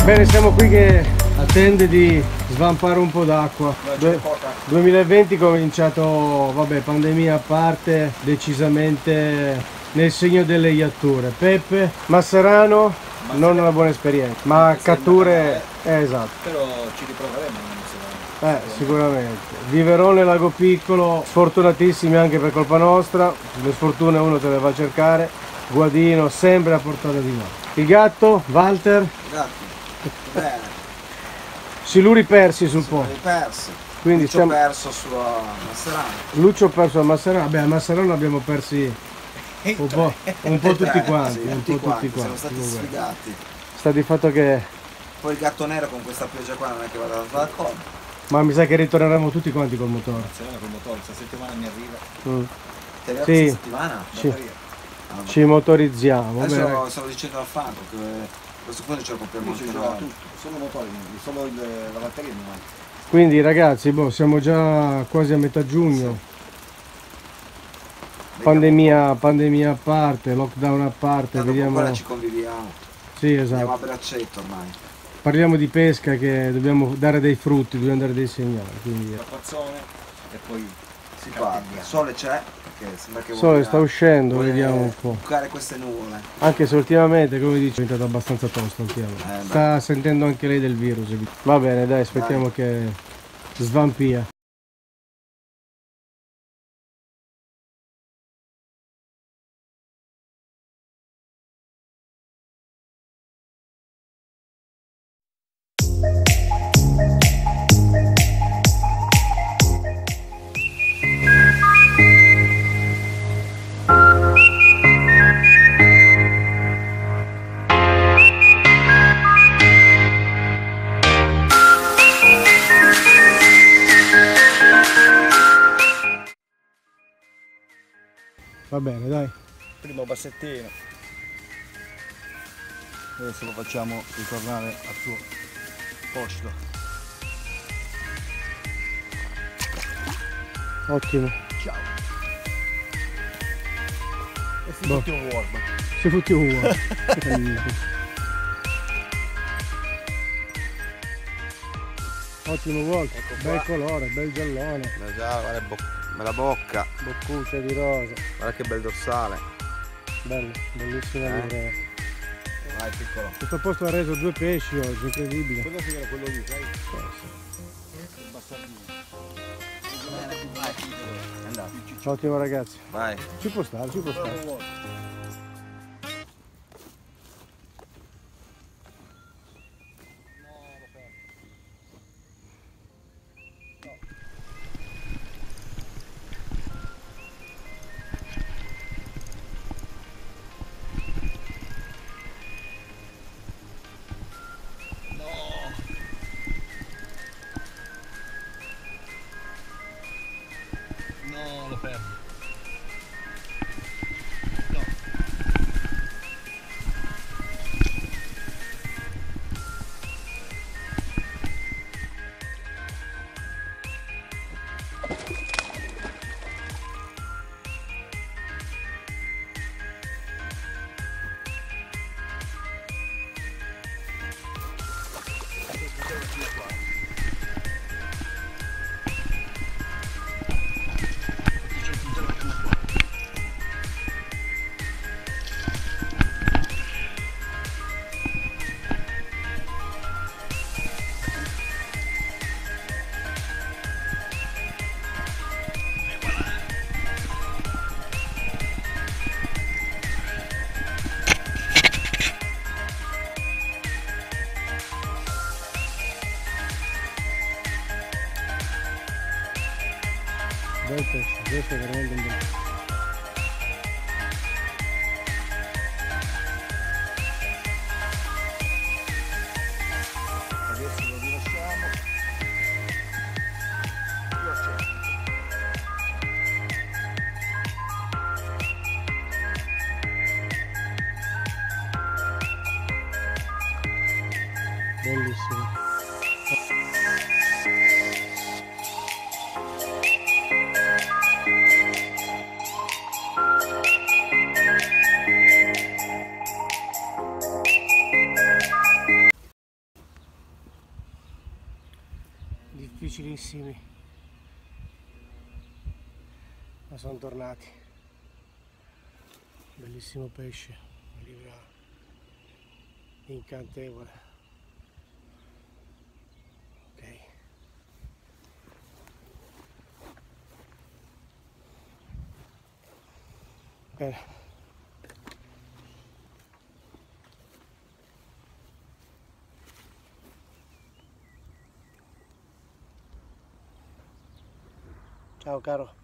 Bene, siamo qui che attende di svampare un po' d'acqua. 2020 è cominciato, vabbè, pandemia a parte, decisamente nel segno delle iatture. Peppe, Masserano, non una buona esperienza, ma catture, esatto. Però ci riproveremo. Sicuramente. Viverone, Lago Piccolo, sfortunatissimi anche per colpa nostra, le sfortune uno se le va a cercare, guadino sempre a portata di mano. Il gatto, Walter. Gatti. Bene. Siluri persi sul po'. Persi. Quindi Lucio perso sulla Masserano. Lucio perso a Masserano. Beh, a Masserano abbiamo persi un po' tutti quanti. Siamo stati sfigati. Sta di fatto che... Poi il gatto nero con questa pioggia qua non è che vada d'accordo. Ma mi sa che ritorneremo tutti quanti col motore. Col motore, questa settimana mi arriva. Sì. Questa settimana? Ci motorizziamo. Adesso stavo dicendo al Franco che questo punto ce lo compriamo anche noi. Tutto, solo motori, solo la batteria non manca. Quindi ragazzi, siamo già quasi a metà giugno. Sì. Pandemia a parte, lockdown a parte, vediamo. Ancora ci conviviamo. Sì, esatto. Andiamo a braccetto ormai. Parliamo di pesca, che dobbiamo dare dei frutti, dobbiamo dare dei segnali. Quindi... L'acquazzone e poi si parla. Il sole c'è, perché sembra che il sole sta uscendo, vediamo un po'. Bucare queste nuvole. Anche se ultimamente, come dici, è diventato abbastanza tosto ultimamente. Sta sentendo anche lei del virus. Va bene, dai, aspettiamo che svampia. Va bene, dai. Primo bassettino. Adesso lo facciamo ritornare al suo posto. Ottimo. Ciao. E si fotte un warm. Si fotte un warm. Ottimo walk, ecco, bel colore, bel giallone. Bella bocca. Boccuccia di rosa. Guarda che bel dorsale. Bello, bellissima livrea. Vai piccolo. Questo posto ha reso 2 pesci oggi, incredibile. Quello sì era quello lì, sai? Sì. Il bastardino. Vai. Ottimo ragazzi. Vai. Ci può stare, ci può stare. No, lo perdo. Bel pesce, questo è veramente un bel pesce. Adesso lo rilasciamo. Io accetto. Bellissimo. difficilissimi, ma sono tornati. Bellissimo pesce, una libra incantevole. Ok, bene. Ciao caro.